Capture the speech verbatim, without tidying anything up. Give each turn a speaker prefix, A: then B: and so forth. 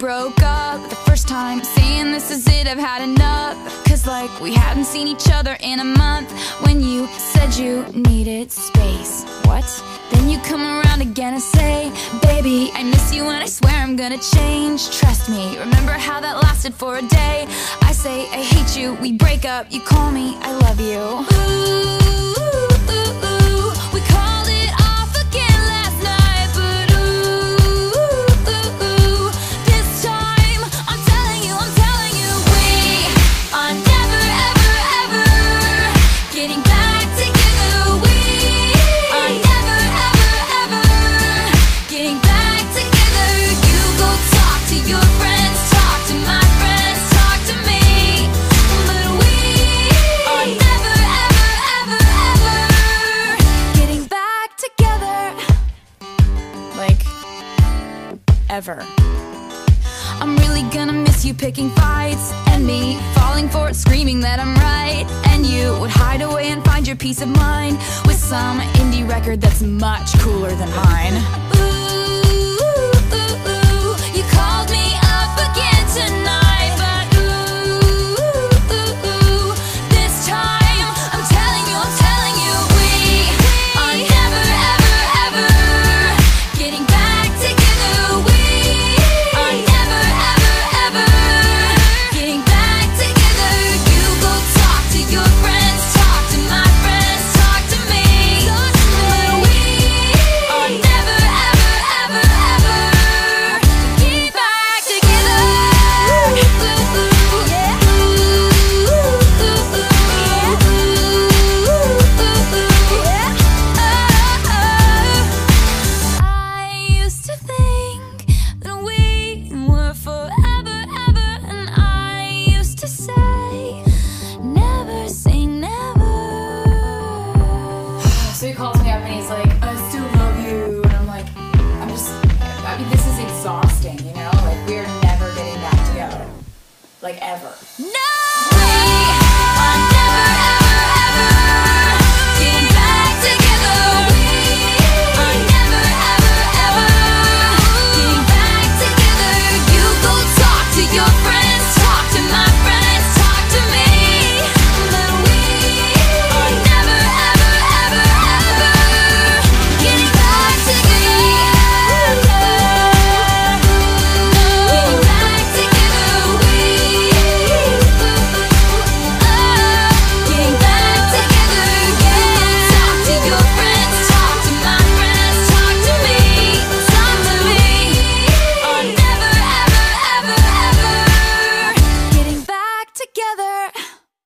A: broke up the first time, saying this is it, I've had enough. Cause like we hadn't seen each other in a month. When you said you needed space, what? Then you come around again and say, baby, I miss you and I swear I'm gonna change. Trust me, remember how that lasted for a day? I say I hate you, we break up, you call me I love you. Ooh, ooh, ooh, ooh. We called it off again last night, but ooh, ooh, ooh. This time I'm telling you, I'm telling you, we are never, ever, ever getting back together. We are never, ever, ever getting back together. You go talk to your friends, talk to my friends, talk to me, but we are never, ever, ever, ever getting back together. Like, ever. I'm really gonna miss you picking fights, and me falling for it, screaming that I'm right. And you would hide away and find your peace of mind with some indie record that's much cooler than mine. Ooh, ooh, ooh. You called me up again tonight, but ooh, ooh, ooh. This time I'm telling you, I'm telling you, we are never, ever, ever getting back together. We are never, ever, ever getting back together. You go talk to your friends, talk to my friends, talk to me, but we are never, ever, ever, ever get back together. Ooh, ooh, yeah. Ooh, ooh, ooh, yeah. Ooh, ooh, ooh, yeah. Oh, oh. I used to think that we were forever, ever, and I used to say, never say never. So he calls me up and he's like, I still love you, and I'm like, I'm just, I mean, this is exhausting, you know? Like, we're never getting back together. Like, ever. No!